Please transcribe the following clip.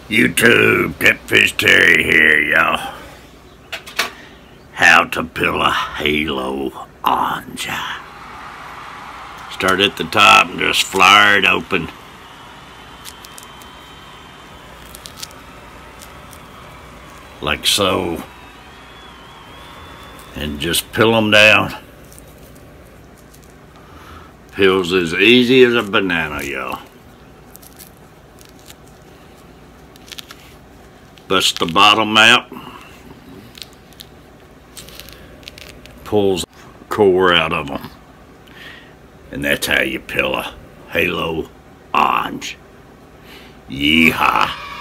YouTube, Catfish Terry here, y'all. How to peel a halo orange. Start at the top and just flower it open. Like so. And just peel them down. Peels as easy as a banana, y'all. Bust the bottom out. Pulls the core out of them. And that's how you peel a halo orange. Yeehaw.